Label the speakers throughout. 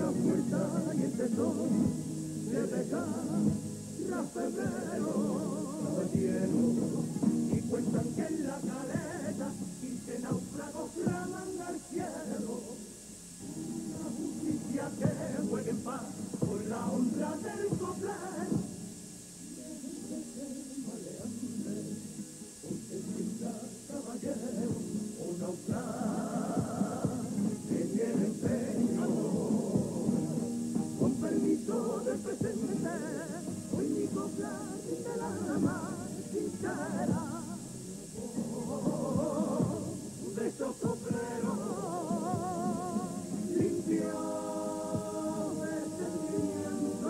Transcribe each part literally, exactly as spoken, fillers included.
Speaker 1: la puerta y empezó de pecar a febrero lleno, y cuentan que en la caleta quince náufragos claman al cielo. La justicia que juegue en paz con la honra del coplero. Porque siga caballero o naufragio que tiene empeño. Con permiso del presente, hoy mi copla de la más sincera. Oh, de esos copleros limpios de sentimiento.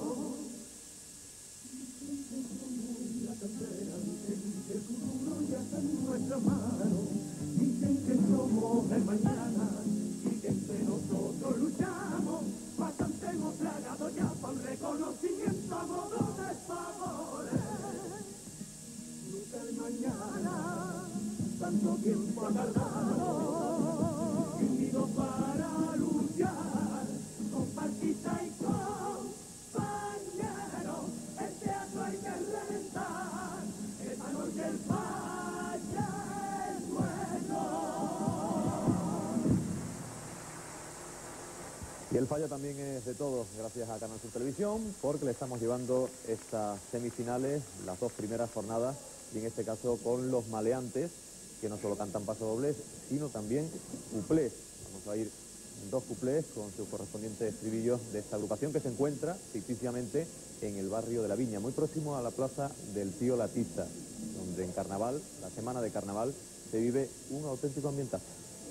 Speaker 1: La candela dicen que el futuro ya está en nuestras manos. Dicen que somos el mañana y que entre nosotros luchamos. Bastante hemos plagado ya para un reconocimiento a modo de favores. Nunca el mañana, tanto tiempo ha tardado, unidos para luchar, con partita y compañeros, el teatro hay que reventar, esta noche el falla es bueno.
Speaker 2: Y el fallo también es de todos, gracias a Canal Sur Televisión, porque le estamos llevando estas semifinales, las dos primeras jornadas, y en este caso con los maleantes, que no solo cantan pasodobles, sino también cuplés. Vamos a ir en dos cuplés con sus correspondientes estribillos de esta agrupación que se encuentra ficticiamente en el barrio de La Viña, muy próximo a la plaza del Tío Latista, donde en carnaval, la semana de carnaval, se vive un auténtico ambientazo.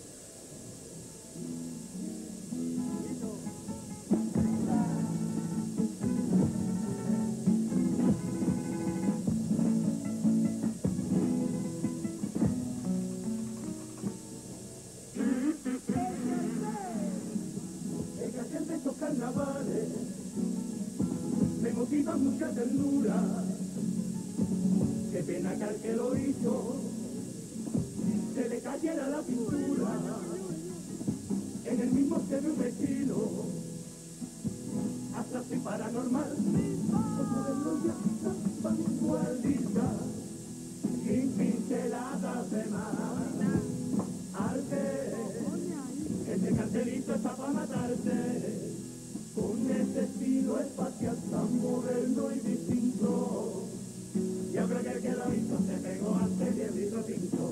Speaker 1: Carnavales me motivan mucha ternura. Qué pena que al que lo hizo se le cayera la pintura. En el mismo se ve un vecino hasta así paranormal, como de gloria vanguardista, sin pinceladas de mar. Arte, este cartelito está para matarte. Con ese estilo espacial tan moderno y distinto. Y ahora que el que lo hizo se pegó antes de el litro tinto.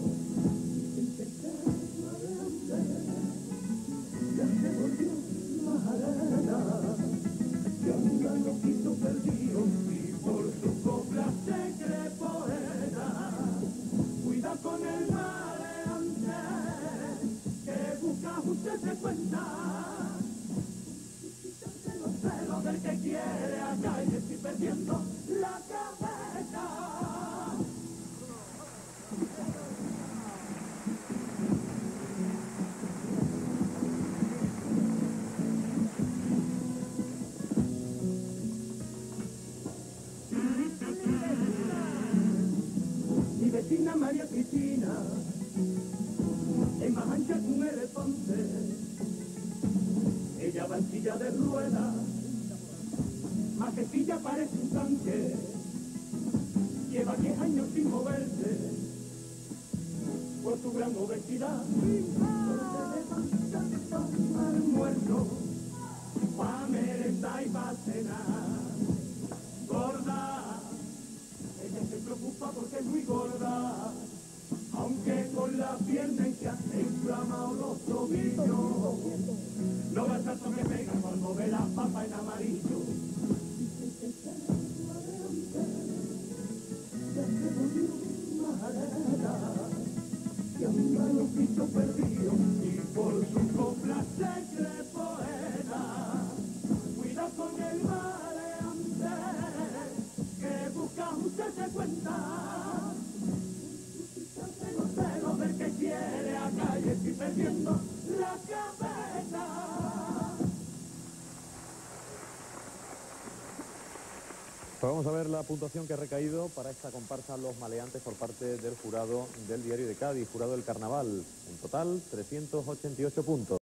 Speaker 1: Ya se volvió majarena, ya anda loquito perdido y por su copla se cree poeta. Cuida con el maleante que busca usted se cuenta. Pero del que quiere acá y estoy perdiendo la cabeza. Mi vecina María Cristina es más ancha que un elefante. Ella va en silla de ruedas, más que silla parece un tanque. Lleva diez años sin moverse por su gran obesidad. Solo se levanta para almuerzo, pa' merendar y pa' cenar. Gorda, ella se preocupa porque es muy gorda, aunque con la pierna hincha se inflamado los tobillos. No va a tanto que pega cuando ve la papa en amarillo. Ya se volvió majarena, que anda loquito perdido y por su copla se cree poeta. Cuida con el maleante que busca usted se cuenta. Cero, cero, ver que quiere acá y estoy perdiendo la cabeza.
Speaker 2: Pues vamos a ver la puntuación que ha recaído para esta comparsa Los Maleantes por parte del jurado del Diario de Cádiz, jurado del Carnaval. En total, trescientos ochenta y ocho puntos.